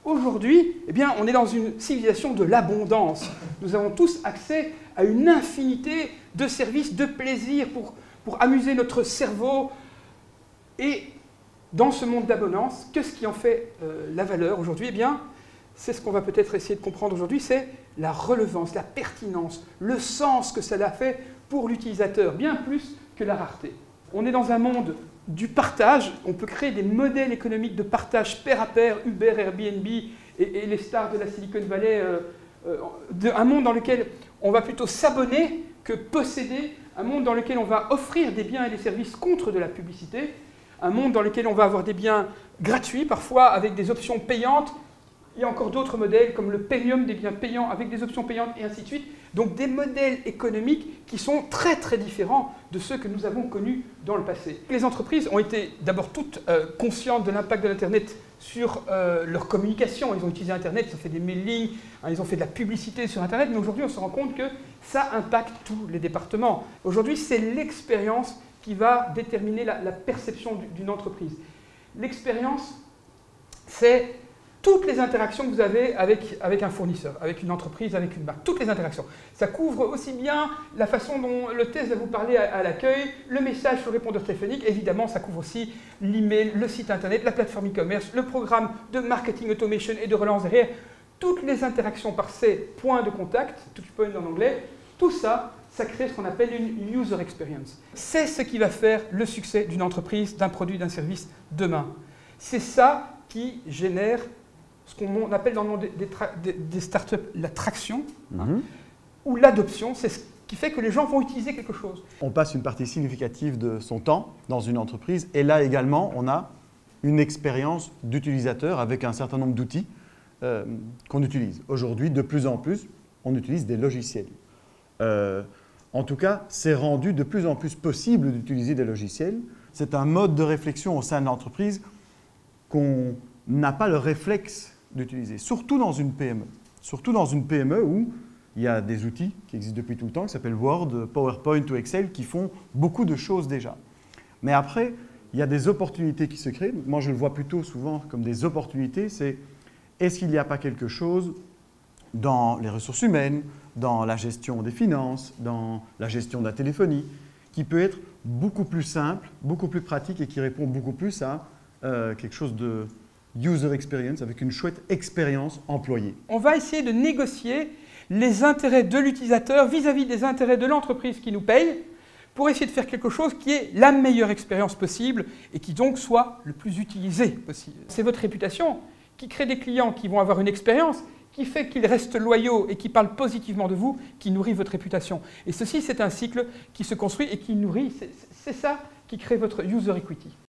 Aujourd'hui, eh bien, on est dans une civilisation de l'abondance. Nous avons tous accès à une infinité de services, de plaisirs pour amuser notre cerveau. Et dans ce monde d'abondance, qu'est-ce qui en fait la valeur aujourd'hui? Eh bien, c'est ce qu'on va peut-être essayer de comprendre aujourd'hui, c'est la relevance, la pertinence, le sens que cela fait pour l'utilisateur, bien plus que la rareté. On est dans un monde du partage, on peut créer des modèles économiques de partage pair à pair, Uber, Airbnb et les stars de la Silicon Valley, un monde dans lequel on va plutôt s'abonner que posséder, un monde dans lequel on va offrir des biens et des services contre de la publicité, un monde dans lequel on va avoir des biens gratuits, parfois avec des options payantes. Il y a encore d'autres modèles comme le premium, des biens payants avec des options payantes et ainsi de suite. Donc des modèles économiques qui sont très très différents de ceux que nous avons connus dans le passé. Les entreprises ont été d'abord toutes conscientes de l'impact de l'Internet sur leur communication. Ils ont utilisé Internet, ils ont fait des mailings, ils ont fait de la publicité sur Internet, mais aujourd'hui on se rend compte que ça impacte tous les départements. Aujourd'hui c'est l'expérience qui va déterminer la perception d'une entreprise. L'expérience, c'est toutes les interactions que vous avez avec un fournisseur, avec une entreprise, avec une marque, toutes les interactions. Ça couvre aussi bien la façon dont le test va vous parler à l'accueil, le message sur le répondeur téléphonique, évidemment ça couvre aussi l'email, le site internet, la plateforme e-commerce, le programme de marketing automation et de relance derrière, toutes les interactions par ces points de contact, touchpoint en anglais, tout ça, ça crée ce qu'on appelle une user experience. C'est ce qui va faire le succès d'une entreprise, d'un produit, d'un service demain. C'est ça qui génère ce qu'on appelle dans le monde des startups l'attraction ou l'adoption. C'est ce qui fait que les gens vont utiliser quelque chose. On passe une partie significative de son temps dans une entreprise et là également, on a une expérience d'utilisateur avec un certain nombre d'outils qu'on utilise. Aujourd'hui, de plus en plus, on utilise des logiciels. En tout cas, c'est rendu de plus en plus possible d'utiliser des logiciels. C'est un mode de réflexion au sein de l'entreprise qu'on n'a pas le réflexe d'utiliser, surtout dans une PME. Surtout dans une PME où il y a des outils qui existent depuis tout le temps, qui s'appellent Word, PowerPoint ou Excel, qui font beaucoup de choses déjà. Mais après, il y a des opportunités qui se créent. Moi, je le vois plutôt souvent comme des opportunités. C'est est-ce qu'il n'y a pas quelque chose dans les ressources humaines, dans la gestion des finances, dans la gestion de la téléphonie, qui peut être beaucoup plus simple, beaucoup plus pratique et qui répond beaucoup plus à quelque chose de user experience, avec une chouette expérience employée. On va essayer de négocier les intérêts de l'utilisateur vis-à-vis des intérêts de l'entreprise qui nous paye pour essayer de faire quelque chose qui est la meilleure expérience possible et qui donc soit le plus utilisé possible. C'est votre réputation qui crée des clients qui vont avoir une expérience qui fait qu'ils restent loyaux et qui parlent positivement de vous, qui nourrit votre réputation. Et ceci, c'est un cycle qui se construit et qui nourrit, c'est ça qui crée votre user equity.